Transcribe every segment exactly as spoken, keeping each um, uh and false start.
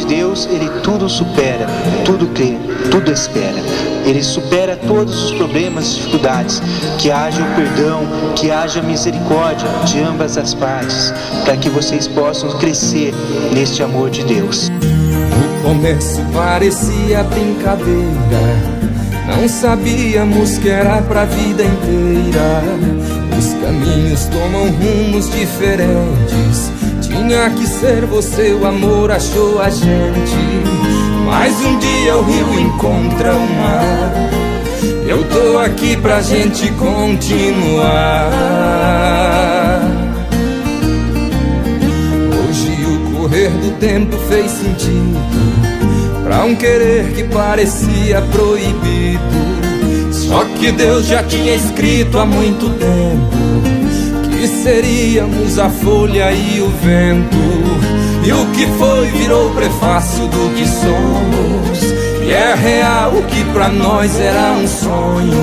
Deus, Ele tudo supera, tudo crê, tudo espera. Ele supera todos os problemas e dificuldades. Que haja o perdão, que haja misericórdia de ambas as partes, para que vocês possam crescer neste amor de Deus. No começo parecia brincadeira, não sabíamos que era pra vida inteira. Os caminhos tomam rumos diferentes, tinha que ser você, o amor achou a gente. Mas um dia o rio encontra o mar, eu tô aqui pra gente continuar. Hoje o correr do tempo fez sentido pra um querer que parecia proibido. Só que Deus já tinha escrito há muito tempo que seríamos a folha e o vento. E o que foi virou prefácio do que somos, e é real o que pra nós era um sonho.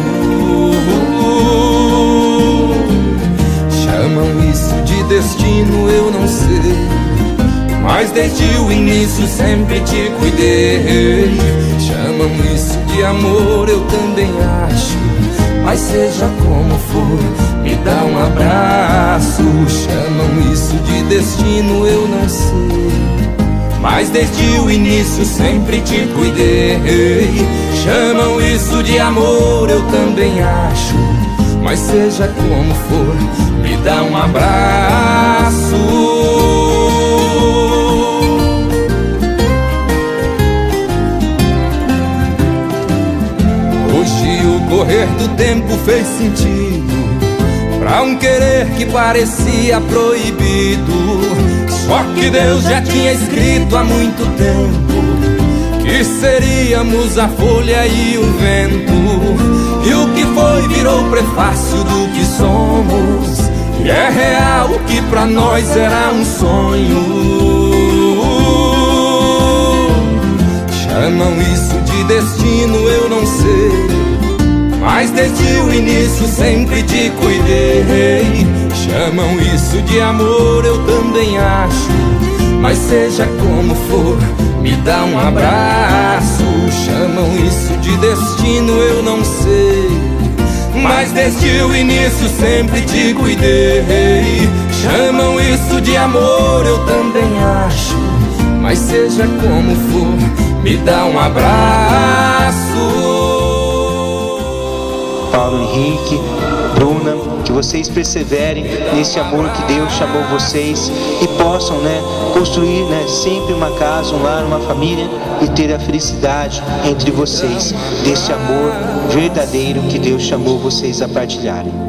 Chamam isso de destino, eu não sei, mas desde o início sempre te cuidei. Chamam isso de amor, eu também acho, mas seja como for, me dá um abraço. Chamam isso de destino, eu não sei, mas desde o início sempre te cuidei. Chamam isso de amor, eu também acho, mas seja como for, me dá um abraço. O correr do tempo fez sentido pra um querer que parecia proibido. Só que Deus já tinha escrito há muito tempo que seríamos a folha e o vento. E o que foi virou prefácio do que somos, e é real o que pra nós era um sonho. Chamam isso de destino, eu não sei, mas desde o início sempre te cuidei. Chamam isso de amor, eu também acho, mas seja como for, me dá um abraço. Chamam isso de destino, eu não sei, mas desde o início sempre te cuidei. Chamam isso de amor, eu também acho, mas seja como for, me dá um abraço. Paulo Henrique, Bruna, que vocês perseverem nesse amor que Deus chamou vocês e possam, né, construir, né, sempre uma casa, um lar, uma família e ter a felicidade entre vocês desse amor verdadeiro que Deus chamou vocês a partilharem.